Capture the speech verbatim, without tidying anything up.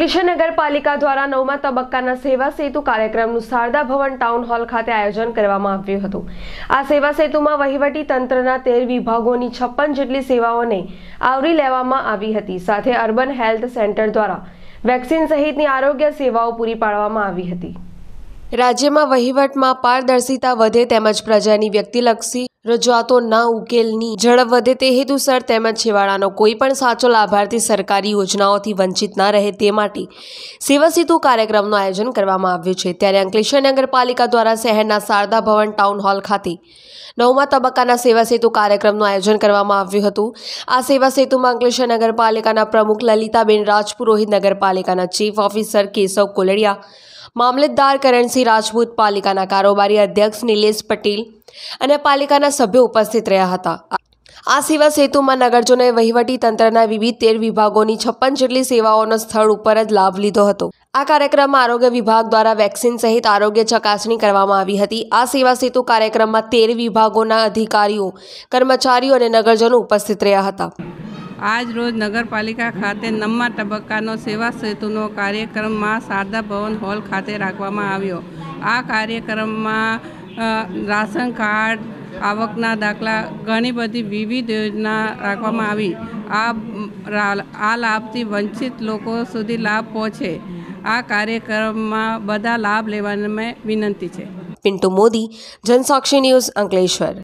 અંકલેશ્વર નગરપાલિકા દ્વારા નવમા તબક્કાના સેવા સેતુ કાર્યક્રમનું શારદા ભવન ટાઉન હોલ ખાતે આયોજન કરવામાં આવ્યું હતું। આ સેવા સેતુમાં વહીવટી તંત્રના તેર વિભાગોની છપ્પન જેટલી સેવાઓને આવરી લેવામાં આવી હતી। સાથે અર્બન હેલ્થ સેન્ટર દ્વારા વેક્સિન સહિતની આરોગ્ય સેવાઓ પૂરી પાડવામાં આવી હતી। રાજ્યમાં વહીવટમાં પારદર્શિતા વધે તેમજ પ્રજાની વ્યક્તિલક્ષી રજૂઆતોના ઉકેલની ઝડપ વધે તે હેતુસર તેમજ છેવાડાનો કોઈ પણ સાચો લાભાર્થી સરકારી યોજનાઓથી વંચિત ન રહે તે માટે સેવા સેતુ કાર્યક્રમનું આયોજન કરવામાં આવ્યું છે। ત્યારે અંકલેશ્વર નગરપાલિકા દ્વારા શહેરના શારદા ભવન ટાઉન હોલ ખાતે નવમા તબક્કાના સેવા સેતુ કાર્યક્રમનું આયોજન કરવામાં આવ્યું હતું। આ સેવા સેતુમાં અંકલેશ્વર નગરપાલિકાના પ્રમુખ લલિતાબેન રાજપુરોહિત, નગરપાલિકાના ચીફ ઓફિસર કેશવ કોલડિયા, મામલતદાર કરણસિંહ રાજપૂત, પાલિકાના કારોબારી અધ્યક્ષ નિલેશ પટેલ અને પાલિકાના સભ્યો ઉપસ્થિત રહ્યા હતા। આ સેવા સેતુમાં નગરજનોએ વહીવટી તંત્રના વિવિધ તેર વિભાગોની છપ્પન જેટલી સેવાઓનો સ્થળ ઉપર જ લાભ લીધો હતો। આ કાર્યક્રમમાં આરોગ્ય વિભાગ દ્વારા વેક્સિન સહિત આરોગ્ય ચકાસણી કરવામાં આવી હતી। આ સેવા સેતુ કાર્યક્રમમાં તેર વિભાગોના અધિકારીઓ, કર્મચારીઓ અને નગરજનો ઉપસ્થિત રહ્યા હતા। આજ રોજ નગરપાલિકા ખાતે નવમા તબક્કાનો સેવા સેતુનો કાર્યક્રમમાં શારદા ભવન હોલ ખાતે રાખવામાં આવ્યો। આ કાર્યક્રમમાં રાશન કાર્ડ, આવકના દાખલા, ઘણી બધી વિવિધ યોજના રાખવામાં આવી। આ આ લાભથી વંચિત લોકો સુધી લાભ પહોંચે આ કાર્યક્રમમાં બધા લાભ લેવાની વિનંતી છે। પિન્ટુ મોદી, જનસાક્ષી ન્યૂઝ, અંકલેશ્વર।